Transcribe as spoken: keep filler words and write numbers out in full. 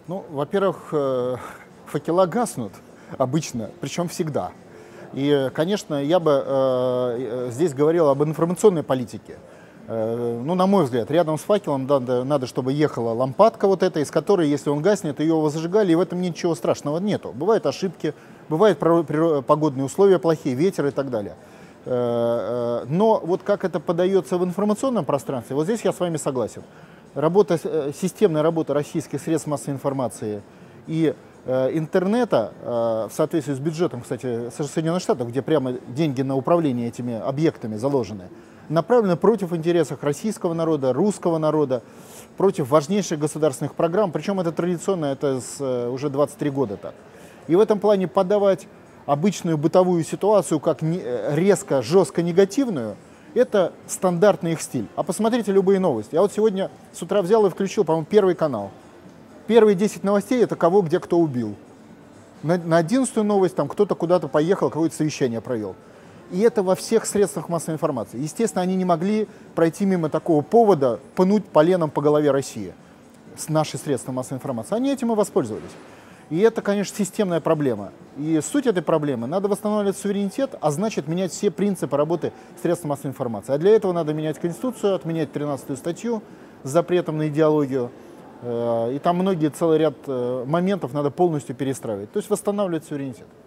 Ну, во-первых, э, факела гаснут обычно, причем всегда. И, конечно, я бы э, здесь говорил об информационной политике. Э, ну, на мой взгляд, рядом с факелом надо, надо, чтобы ехала лампадка вот эта, из которой, если он гаснет, ее зажигали, и в этом ничего страшного нету. Бывают ошибки, бывают погодные условия плохие, ветер и так далее. Э, э, но вот как это подается в информационном пространстве, вот здесь я с вами согласен. Работа, системная работа российских средств массовой информации и э, интернета э, в соответствии с бюджетом, кстати, Соединенных Штатов, где прямо деньги на управление этими объектами заложены, направлены против интересов российского народа, русского народа, против важнейших государственных программ. Причем это традиционно, это с, э, уже двадцать три года так. И в этом плане подавать обычную бытовую ситуацию как не, резко, жестко негативную, это стандартный их стиль. А посмотрите любые новости. Я вот сегодня с утра взял и включил, по-моему, Первый канал. Первые десять новостей — это кого, где, кто убил. На, на одиннадцатую новость там кто-то куда-то поехал, какое-то совещание провел. И это во всех средствах массовой информации. Естественно, они не могли пройти мимо такого повода пнуть поленом по голове России. С нашей средства массовой информации. Они этим и воспользовались. И это, конечно, системная проблема. И суть этой проблемы — надо восстанавливать суверенитет, а значит менять все принципы работы средств массовой информации. А для этого надо менять Конституцию, отменять тринадцатую статью с запретом на идеологию. И там многие, целый ряд моментов надо полностью перестраивать. То есть восстанавливать суверенитет.